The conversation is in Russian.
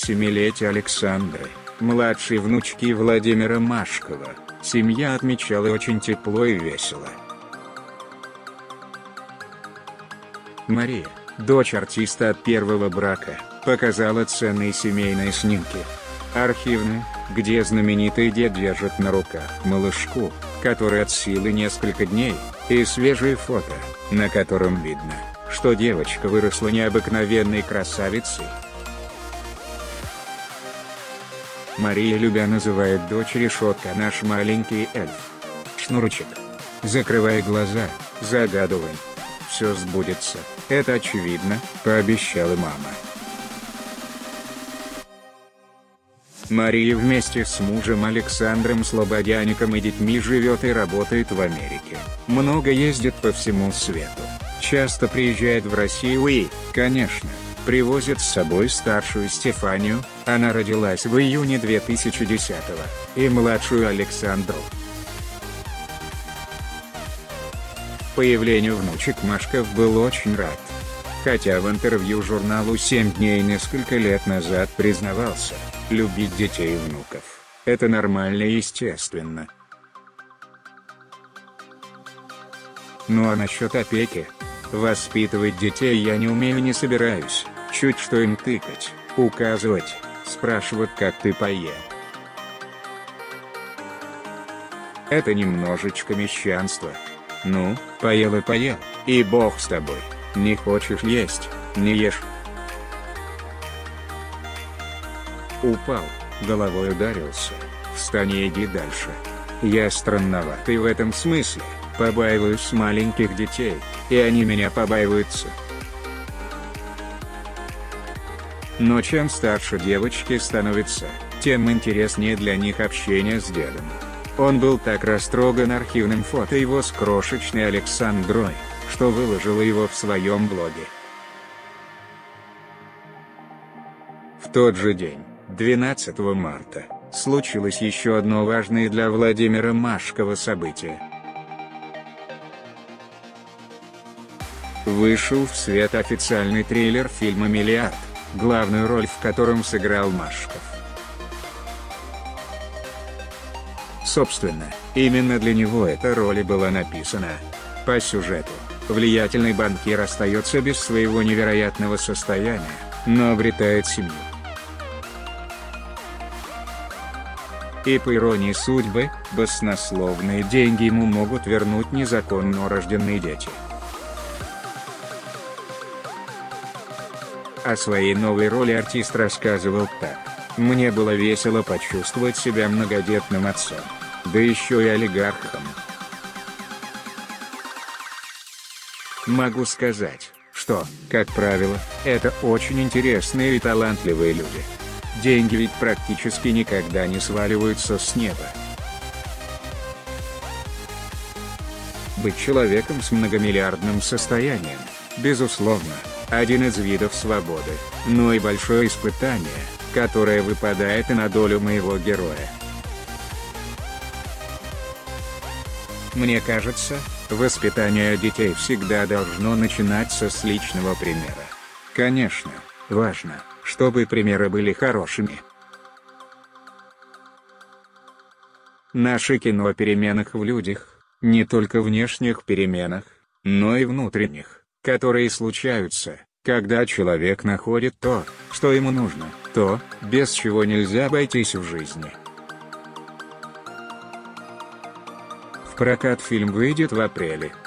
7-летия Александры, младшей внучки Владимира Машкова, семья отмечала очень тепло и весело. Мария, дочь артиста от первого брака, показала ценные семейные снимки. Архивные, где знаменитый дед держит на руках малышку, которой от силы несколько дней, и свежие фото, на котором видно, что девочка выросла необыкновенной красавицей. Мария любя называет дочь Решетка наш маленький эльф. Шнурочек. Закрывай глаза, загадывай. Все сбудется, это очевидно, пообещала мама. Мария вместе с мужем Александром Слободяником и детьми живет и работает в Америке, много ездит по всему свету, часто приезжает в Россию и, конечно, привозит с собой старшую Стефанию, она родилась в июне 2010-го, и младшую Александру. Появлению внучек Машков был очень рад. Хотя в интервью журналу «7 дней» несколько лет назад признавался, любить детей и внуков – это нормально и естественно. Ну а насчет опеки? Воспитывать детей я не умею и не собираюсь, чуть что им тыкать, указывать, спрашивать как ты поел. Это немножечко мещанство. Ну, поел и поел, и бог с тобой. Не хочешь есть, не ешь. Упал, головой ударился, встань и иди дальше. Я странноватый в этом смысле, побаиваюсь маленьких детей, и они меня побаиваются. Но чем старше девочки становятся, тем интереснее для них общение с дедом. Он был так растроган архивным фото его с крошечной Александрой, что выложила его в своем блоге. В тот же день, 12 марта, случилось еще одно важное для Владимира Машкова событие. Вышел в свет официальный трейлер фильма «Миллиард», главную роль в котором сыграл Машков. Собственно, именно для него эта роль и была написана. По сюжету, влиятельный банкир остается без своего невероятного состояния, но обретает семью. И по иронии судьбы, баснословные деньги ему могут вернуть незаконно рожденные дети. О своей новой роли артист рассказывал так: «Мне было весело почувствовать себя многодетным отцом, да еще и олигархом. Могу сказать, что, как правило, это очень интересные и талантливые люди. Деньги ведь практически никогда не сваливаются с неба. Быть человеком с многомиллиардным состоянием, безусловно, один из видов свободы, но и большое испытание, которое выпадает и на долю моего героя. Мне кажется, воспитание детей всегда должно начинаться с личного примера. Конечно, важно, чтобы примеры были хорошими. Наше кино о переменах в людях, не только внешних переменах, но и внутренних, которые случаются, когда человек находит то, что ему нужно, то, без чего нельзя обойтись в жизни. В прокат фильм выйдет в апреле.